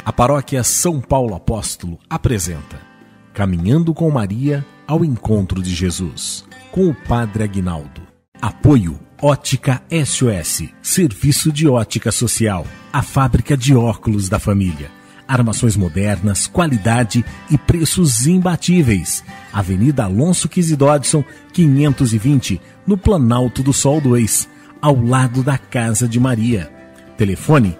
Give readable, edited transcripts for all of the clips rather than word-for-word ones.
A Paróquia São Paulo Apóstolo apresenta Caminhando com Maria ao Encontro de Jesus, com o Padre Aguinaldo. Apoio Ótica SOS, Serviço de Ótica Social, a fábrica de óculos da família. Armações modernas, qualidade e preços imbatíveis. Avenida Alonso Quizzi Dodson, 520, no Planalto do Sol 2, ao lado da Casa de Maria. Telefone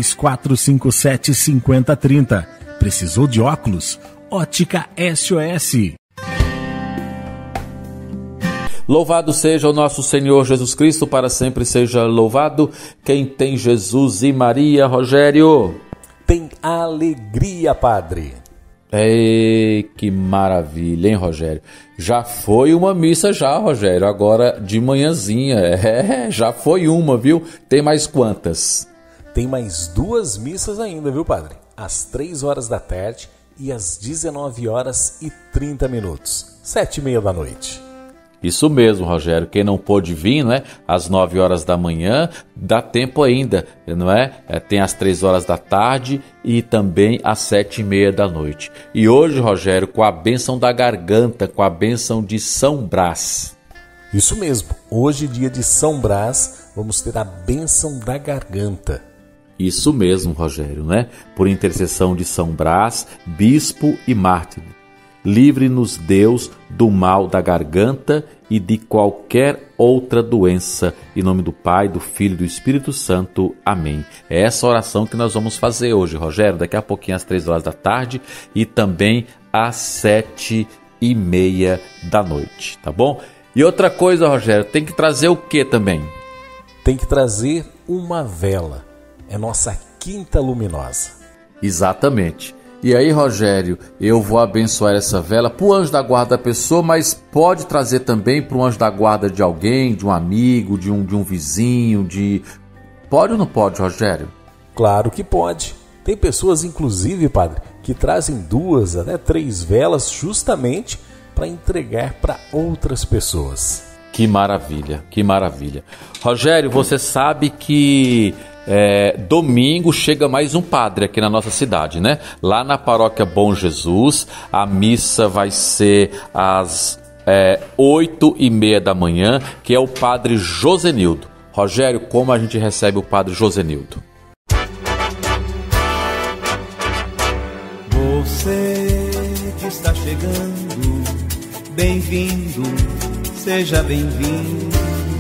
3457-5030. Precisou de óculos? Ótica SOS. Louvado seja o nosso Senhor Jesus Cristo, para sempre seja louvado. Quem tem Jesus e Maria, Rogério? Tem alegria, Padre. Ei, que maravilha, hein, Rogério? Já foi uma missa já, Rogério, agora de manhãzinha. Já foi uma, viu? Tem mais quantas? Tem mais 2 missas ainda, viu, Padre? Às 3 horas da tarde e às 19 horas e 30 minutos, 7h30 da noite. Isso mesmo, Rogério. Quem não pôde vir, não é? Às 9 horas da manhã, dá tempo ainda, não é? Tem às 3 horas da tarde e também às 7h30 da noite. E hoje, Rogério, com a bênção da garganta, com a bênção de São Brás. Isso mesmo. Hoje, dia de São Brás, vamos ter a bênção da garganta. Isso mesmo, Rogério, né? Por intercessão de São Brás, bispo e mártir. Livre-nos, Deus, do mal da garganta e de qualquer outra doença. Em nome do Pai, do Filho e do Espírito Santo. Amém. É essa oração que nós vamos fazer hoje, Rogério. Daqui a pouquinho às 3 horas da tarde e também às 7h30 da noite, tá bom? E outra coisa, Rogério, tem que trazer o que também? Tem que trazer uma vela. É nossa quinta luminosa. Exatamente. E aí, Rogério, eu vou abençoar essa vela para o anjo da guarda da pessoa, mas pode trazer também para o anjo da guarda de alguém, de um amigo, de um vizinho, de... Pode ou não pode, Rogério? Claro que pode. Tem pessoas, inclusive, Padre, que trazem 2 até 3 velas justamente para entregar para outras pessoas. Que maravilha, que maravilha. Rogério, você sabe que... domingo chega mais um padre aqui na nossa cidade, né? Lá na Paróquia Bom Jesus, a missa vai ser às 8h30 da manhã, que é o Padre Josenildo. Rogério, como a gente recebe o Padre Josenildo? Você que está chegando, bem-vindo, seja bem-vindo.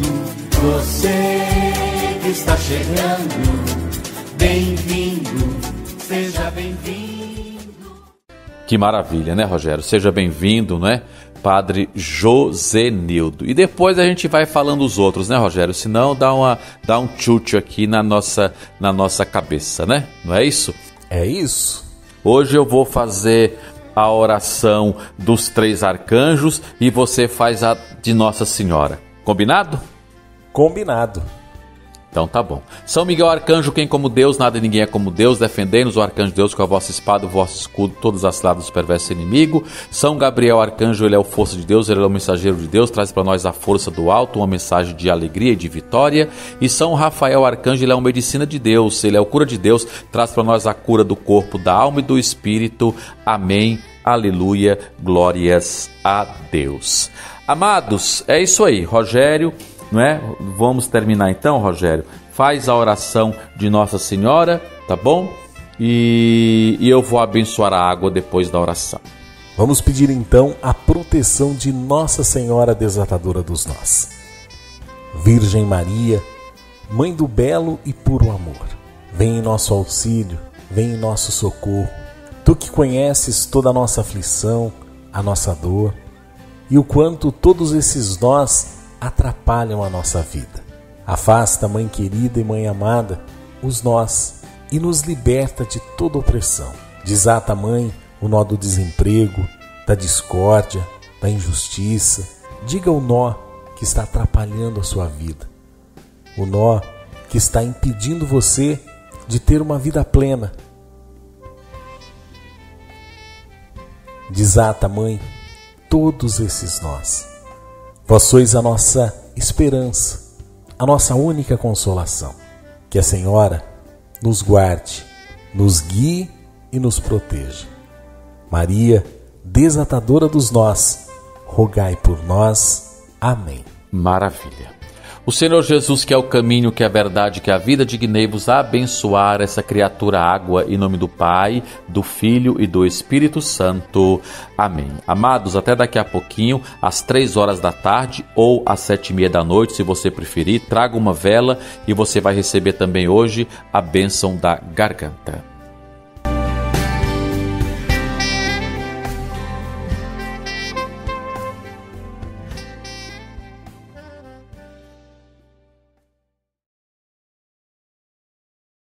Você está chegando, bem-vindo, seja bem-vindo. Que maravilha, né, Rogério? Seja bem-vindo, né, Padre Josenildo. E depois a gente vai falando os outros, né, Rogério? Senão dá um chute aqui na nossa cabeça, né? Não é isso? É isso. Hoje eu vou fazer a oração dos 3 arcanjos e você faz a de Nossa Senhora. Combinado? Combinado. Então tá bom. São Miguel Arcanjo, quem como Deus, nada e ninguém é como Deus, defendei-nos, o Arcanjo de Deus, com a vossa espada, o vosso escudo, todos as ciladas do perverso inimigo. São Gabriel Arcanjo, ele é o força de Deus, ele é o mensageiro de Deus, traz para nós a força do alto, uma mensagem de alegria e de vitória. E São Rafael Arcanjo, ele é uma medicina de Deus, ele é o cura de Deus, traz para nós a cura do corpo, da alma e do espírito. Amém, aleluia, glórias a Deus. Amados, é isso aí, Rogério, não é? Vamos terminar então, Rogério. Faz a oração de Nossa Senhora, tá bom? E eu vou abençoar a água depois da oração. Vamos pedir então a proteção de Nossa Senhora Desatadora dos Nós. Virgem Maria, Mãe do belo e puro amor, vem em nosso auxílio, vem em nosso socorro. Tu que conheces toda a nossa aflição, a nossa dor e o quanto todos esses nós atrapalham a nossa vida. Afasta, Mãe querida e Mãe amada, os nós e nos liberta de toda opressão. Desata, Mãe, o nó do desemprego, da discórdia, da injustiça. Diga o nó que está atrapalhando a sua vida, o nó que está impedindo você de ter uma vida plena. Desata, Mãe, todos esses nós. Vós sois a nossa esperança, a nossa única consolação. Que a Senhora nos guarde, nos guie e nos proteja. Maria, desatadora dos nós, rogai por nós. Amém. Maravilha. O Senhor Jesus, que é o caminho, que é a verdade, que é a vida, dignei-vos a abençoar essa criatura água, em nome do Pai, do Filho e do Espírito Santo. Amém. Amados, até daqui a pouquinho, às 3 da tarde ou às 7:30 da noite, se você preferir, traga uma vela e você vai receber também hoje a bênção da garganta.